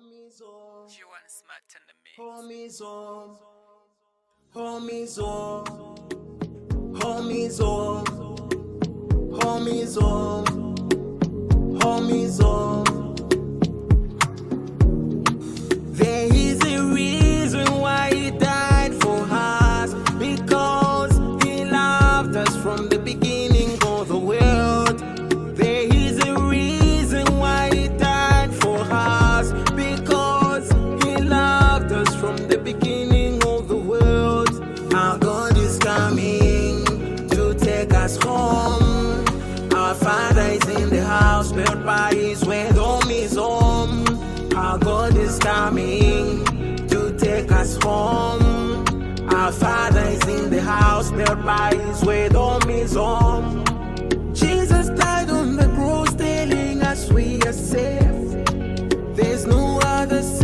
You want smart in the mix. Homies on, homies on, homies on, homies on, homies on. There is a reason why he died for us, because he loved us from the beginning of the world. There is a reason why he died for us, because he loved us from the beginning of the world. Our God is coming to take us home. Our Father is in the house, built by his word, home is home. Our God is coming to take us home. Our Father is in the house, built by his word, home is home. Jesus died on the cross, telling us we are safe. There's no other